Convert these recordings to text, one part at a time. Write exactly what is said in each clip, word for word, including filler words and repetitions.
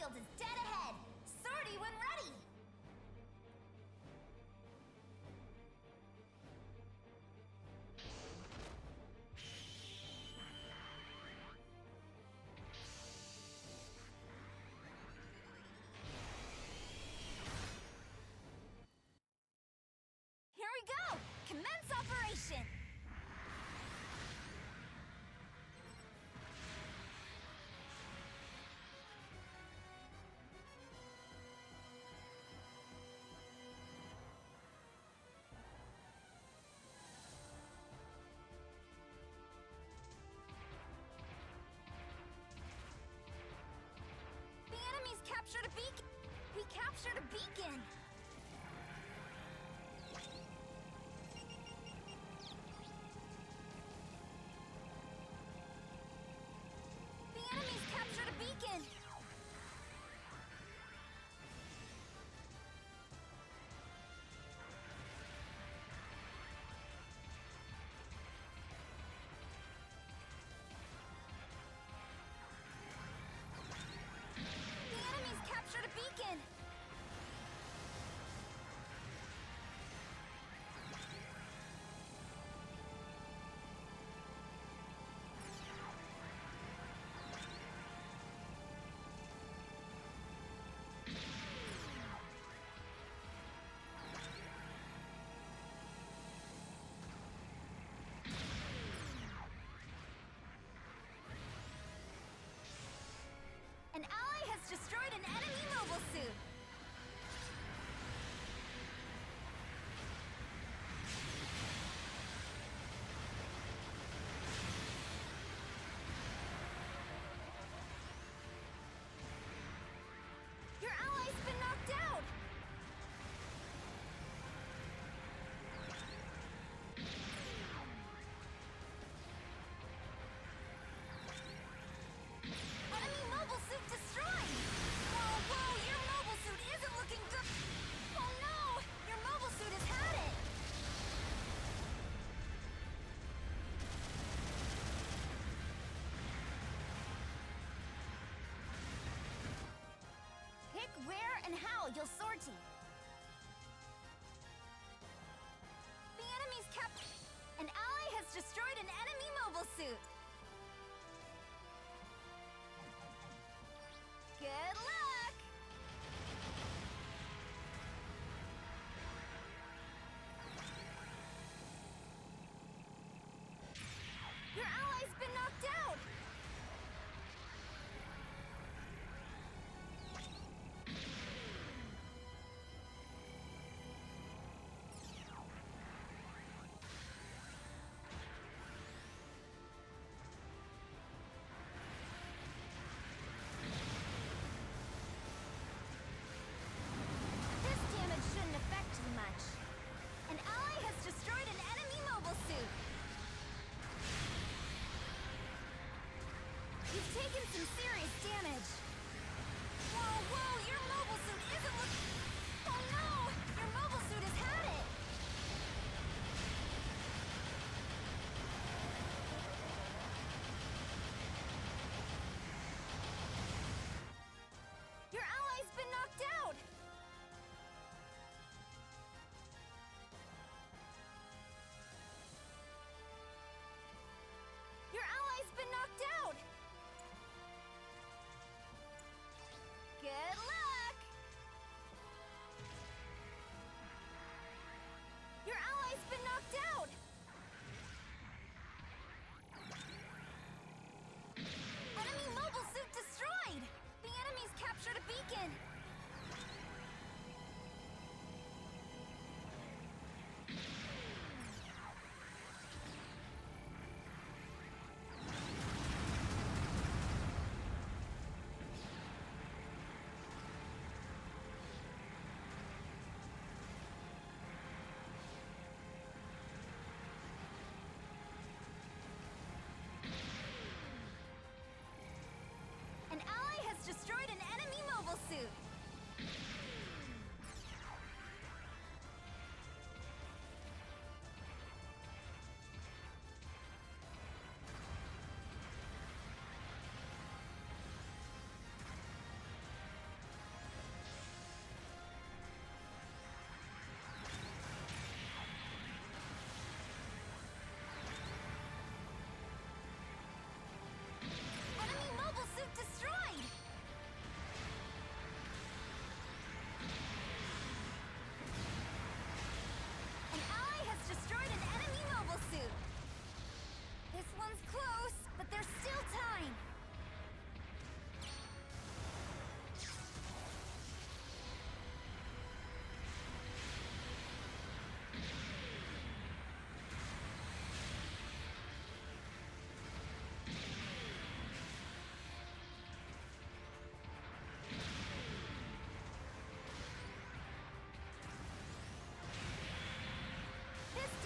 battlefield is dead ahead! Sortie when ready! Here we go! Commence operation! The enemies captured a beacon! We captured a beacon! The enemies captured a beacon! The enemies captured a beacon! An ally has destroyed an enemy mobile suit! Your ally's been knocked out! Enemy mobile suit destroyed! Whoa, whoa, your mobile suit isn't looking good! Oh no! Your mobile suit has had it! Pick where and how you'll sortie. The enemy's cap- An ally has destroyed an enemy mobile suit! Good luck! Your ally's been knocked out!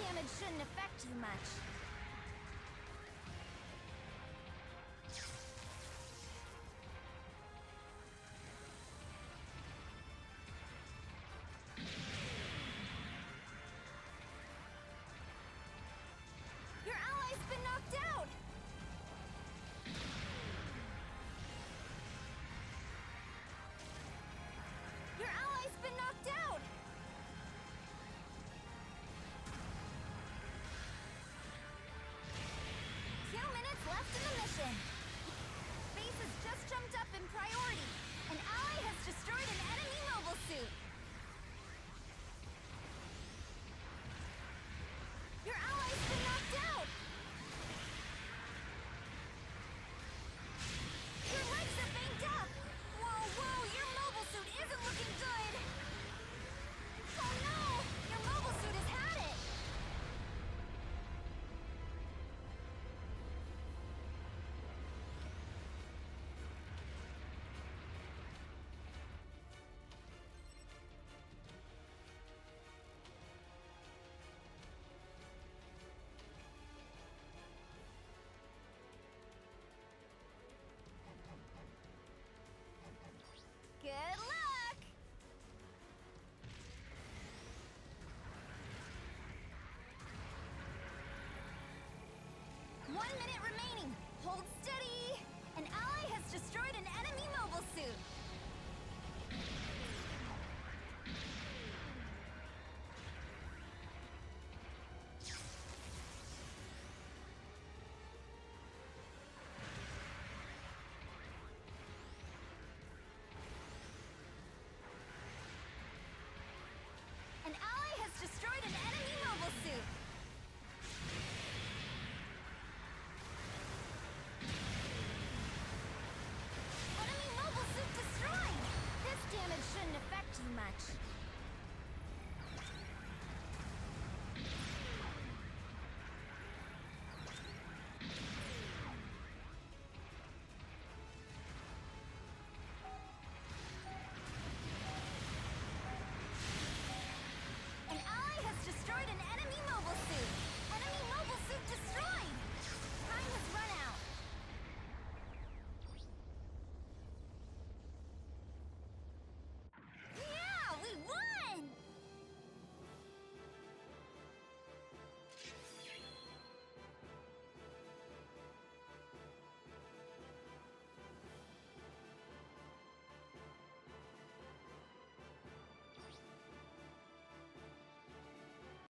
damage shouldn't affect you much. Your ally's been knocked out! Your ally's been knocked out! Two minutes left in the mission. Base has just jumped up in priority. An ally has destroyed an enemy mobile suit. Your ally's been knocked out! Your legs are banged up! Whoa, whoa, your mobile suit isn't looking good! Oh no! Your mobile suit has had it! Good luck! One minute remaining. Hold steady